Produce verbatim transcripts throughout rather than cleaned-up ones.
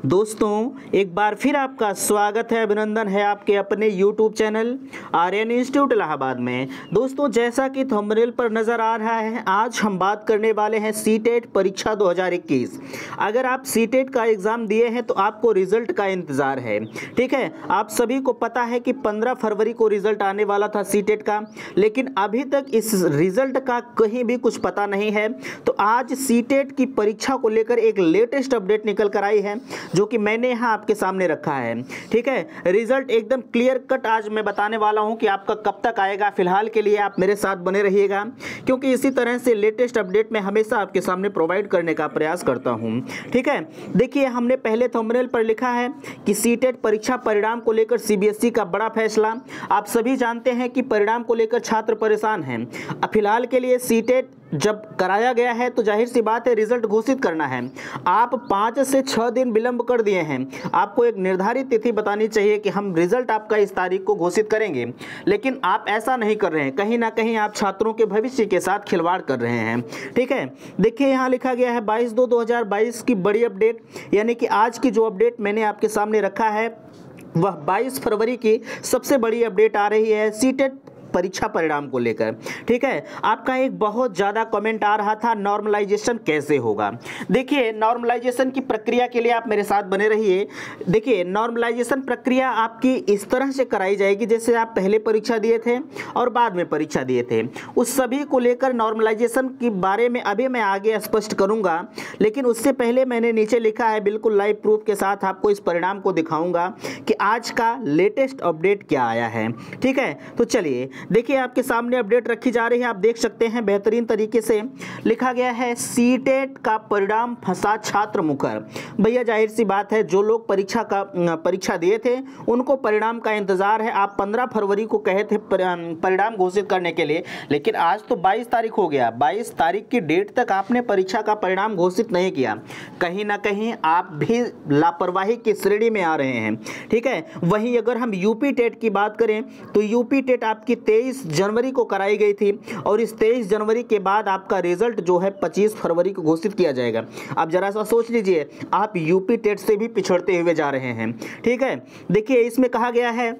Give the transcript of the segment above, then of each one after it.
दोस्तों एक बार फिर आपका स्वागत है, अभिनंदन है आपके अपने YouTube channel Aryan institute Allahabad में। दोस्तों जैसा कि थंबनेल पर नज़र आ रहा है, आज हम बात करने वाले हैं सीटेट परीक्षा दो हज़ार इक्कीस। अगर आप सीटेट का एग्ज़ाम दिए हैं तो आपको रिजल्ट का इंतज़ार है। ठीक है, आप सभी को पता है कि पंद्रह फरवरी को रिजल्ट आने वाला था सीटेट का, लेकिन अभी तक इस रिजल्ट का कहीं भी कुछ पता नहीं है। तो आज सीटेट की परीक्षा को लेकर एक लेटेस्ट अपडेट निकल कर आई है, जो कि मैंने यहाँ आपके सामने रखा है। ठीक है, रिजल्ट एकदम क्लियर कट आज मैं बताने वाला हूँ कि आपका कब तक आएगा। फिलहाल के लिए आप मेरे साथ बने रहिएगा, क्योंकि इसी तरह से लेटेस्ट अपडेट मैं हमेशा आपके सामने प्रोवाइड करने का प्रयास करता हूँ। ठीक है, देखिए हमने पहले थंबनेल पर लिखा है कि सीटेट परीक्षा परिणाम को लेकर सीबीएसई का बड़ा फैसला। आप सभी जानते हैं कि परिणाम को लेकर छात्र परेशान हैं। फिलहाल के लिए सीटेट जब कराया गया है तो जाहिर सी बात है रिजल्ट घोषित करना है। आप पाँच से छः दिन विलंब कर दिए हैं। आपको एक निर्धारित तिथि बतानी चाहिए कि हम रिजल्ट आपका इस तारीख को घोषित करेंगे, लेकिन आप ऐसा नहीं कर रहे हैं। कहीं ना कहीं आप छात्रों के भविष्य के साथ खिलवाड़ कर रहे हैं। ठीक है, देखिए यहाँ लिखा गया है बाईस दो दो हज़ार बाईस की बड़ी अपडेट, यानी कि आज की जो अपडेट मैंने आपके सामने रखा है वह बाईस फरवरी की सबसे बड़ी अपडेट आ रही है सीटेट परीक्षा परिणाम को लेकर। ठीक है, आपका एक बहुत ज़्यादा कमेंट आ रहा था नॉर्मलाइजेशन कैसे होगा। देखिए नॉर्मलाइजेशन की प्रक्रिया के लिए आप मेरे साथ बने रहिए। देखिए नॉर्मलाइजेशन प्रक्रिया आपकी इस तरह से कराई जाएगी जैसे आप पहले परीक्षा दिए थे और बाद में परीक्षा दिए थे, उस सभी को लेकर नॉर्मलाइजेशन के बारे में अभी मैं आगे स्पष्ट करूँगा। लेकिन उससे पहले मैंने नीचे लिखा है, बिल्कुल लाइव प्रूफ के साथ आपको इस परिणाम को दिखाऊंगा कि आज का लेटेस्ट अपडेट क्या आया है। ठीक है, तो चलिए देखिए आपके सामने अपडेट रखी जा रही है। आप देख सकते हैं बेहतरीन तरीके से लिखा गया है सीटेट का परिणाम फंसा छात्र मुखर। भैया जाहिर सी बात है, जो लोग परीक्षा का परीक्षा दिए थे उनको परिणाम का इंतजार है। आप पंद्रह फरवरी को कहे थे परिणाम घोषित करने के लिए, लेकिन आज तो बाईस तारीख हो गया। बाईस तारीख की डेट तक आपने परीक्षा का परिणाम घोषित नहीं किया। कहीं ना कहीं आप भी लापरवाही की श्रेणी में आ रहे हैं। ठीक है, वहीं अगर हम यूपी टेट की बात करें तो यूपी टेट आपकी तेईस जनवरी को कराई गई थी और इस तेईस जनवरी के बाद आपका रिजल्ट जो है पच्चीस फरवरी को घोषित किया जाएगा। आप जरा सा सोच लीजिए, आप यूपी टेट से भी पिछड़ते हुए जा रहे हैं। ठीक है, देखिए इसमें कहा गया है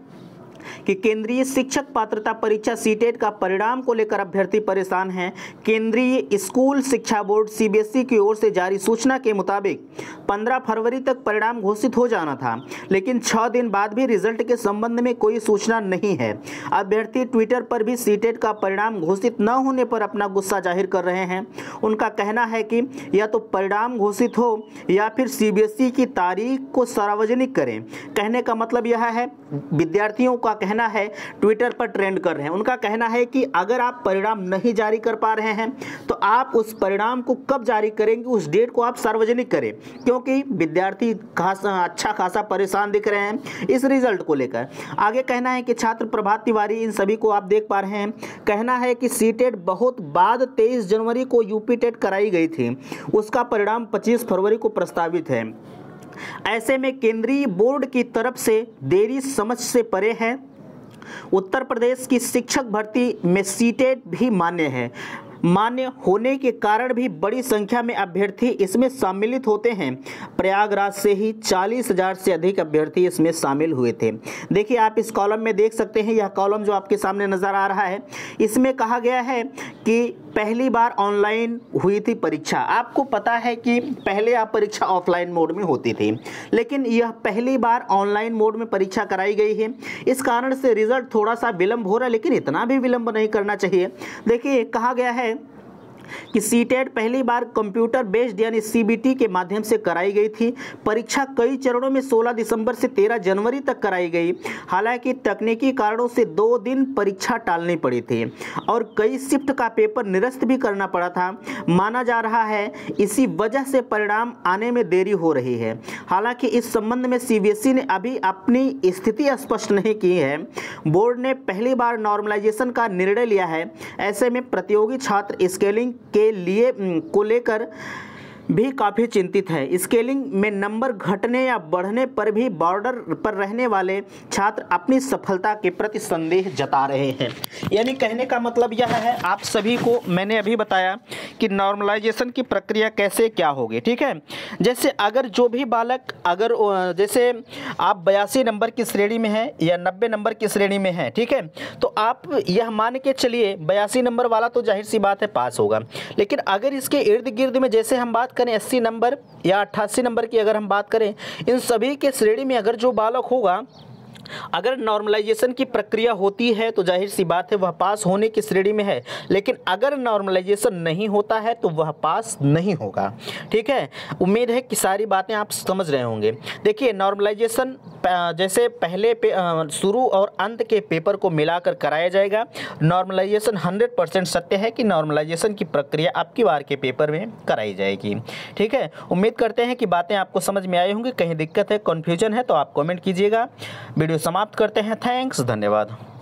कि केंद्रीय शिक्षक पात्रता परीक्षा सीटेट का परिणाम को लेकर अभ्यर्थी परेशान हैं। केंद्रीय स्कूल शिक्षा बोर्ड सीबीएसई की ओर से जारी सूचना के मुताबिक पंद्रह फरवरी तक परिणाम घोषित हो जाना था, लेकिन छह दिन बाद भी रिजल्ट के संबंध में कोई सूचना नहीं है। अभ्यर्थी ट्विटर पर भी सीटेट का परिणाम घोषित न होने पर अपना गुस्सा जाहिर कर रहे हैं। उनका कहना है कि या तो परिणाम घोषित हो या फिर सीबीएसई की तारीख को सार्वजनिक करें। कहने का मतलब यह है, विद्यार्थियों का कहना है ट्विटर पर ट्रेंड कर रहे हैं। उनका कहना है कि अगर आप परिणाम नहीं जारी कर पा रहे हैं तो आप उस परिणाम को कब जारी करेंगे, उस डेट को आप सार्वजनिक करें, क्योंकि विद्यार्थी खासा अच्छा खासा परेशान दिख रहे हैं इस रिजल्ट को लेकर। आगे कहना है कि छात्र प्रभात तिवारी, इन सभी को आप देख पा रहे हैं, कहना है कि सीटेट बहुत बाद तेईस जनवरी को यूपी टेट कराई गई थी, उसका परिणाम पच्चीस फरवरी को प्रस्तावित है। ऐसे में केंद्रीय बोर्ड की तरफ से देरी समझ से परे है। उत्तर प्रदेश की शिक्षक भर्ती में सीटेट भी मान्य है। मान्य होने के कारण भी बड़ी संख्या में अभ्यर्थी इसमें सम्मिलित होते हैं। प्रयागराज से ही चालीस हजार से अधिक अभ्यर्थी इसमें शामिल हुए थे। देखिए आप इस कॉलम में देख सकते हैं, यह कॉलम जो आपके सामने नज़र आ रहा है, इसमें कहा गया है कि पहली बार ऑनलाइन हुई थी परीक्षा। आपको पता है कि पहले आप परीक्षा ऑफलाइन मोड में होती थी, लेकिन यह पहली बार ऑनलाइन मोड में परीक्षा कराई गई है। इस कारण से रिजल्ट थोड़ा सा विलंब हो रहा है, लेकिन इतना भी विलंब नहीं करना चाहिए। देखिए कहा गया है कि सीटेट पहली बार कंप्यूटर बेस्ड यानी सीबीटी के माध्यम से कराई गई थी। परीक्षा कई चरणों में सोलह दिसंबर से तेरह जनवरी तक कराई गई। हालांकि तकनीकी कारणों से दो दिन परीक्षा टालनी पड़ी थी और कई शिफ्ट का पेपर निरस्त भी करना पड़ा था। माना जा रहा है इसी वजह से परिणाम आने में देरी हो रही है। हालांकि इस संबंध में सीबीएसई ने अभी अपनी स्थिति स्पष्ट नहीं की है। बोर्ड ने पहली बार नॉर्मलाइजेशन का निर्णय लिया है। ऐसे में प्रतियोगी छात्र स्केलिंग के लिए को लेकर भी काफ़ी चिंतित है। स्केलिंग में नंबर घटने या बढ़ने पर भी बॉर्डर पर रहने वाले छात्र अपनी सफलता के प्रति संदेह जता रहे हैं। यानी कहने का मतलब यह है, आप सभी को मैंने अभी बताया कि नॉर्मलाइजेशन की प्रक्रिया कैसे क्या होगी, ठीक है। जैसे अगर जो भी बालक अगर जैसे आप बयासी नंबर की श्रेणी में हैं या नब्बे नंबर की श्रेणी में हैं, ठीक है, तो आप यह मान के चलिए बयासी नंबर वाला तो जाहिर सी बात है पास होगा। लेकिन अगर इसके इर्द गिर्द में जैसे हम बात करें अस्सी नंबर या अट्ठासी नंबर की अगर हम बात करें, इन सभी के श्रेणी में अगर जो बालक होगा, अगर नॉर्मलाइजेशन की प्रक्रिया होती है तो जाहिर सी बात है वह पास होने की श्रेणी में है। लेकिन अगर नॉर्मलाइजेशन नहीं होता है तो वह पास नहीं होगा, ठीक है। उम्मीद है कि सारी बातें आप समझ रहे होंगे। देखिए नॉर्मलाइजेशन जैसे पहले पे शुरू और अंत के पेपर को मिलाकर कराया जाएगा। नॉर्मलाइजेशन हंड्रेड परसेंट सत्य है कि नॉर्मलाइजेशन की प्रक्रिया आपकी बार के पेपर में कराई जाएगी, ठीक है। उम्मीद करते हैं कि बातें आपको समझ में आई होंगी। कहीं दिक्कत है, कन्फ्यूजन है तो आप कमेंट कीजिएगा। वीडियो समाप्त करते हैं। थैंक्स, धन्यवाद।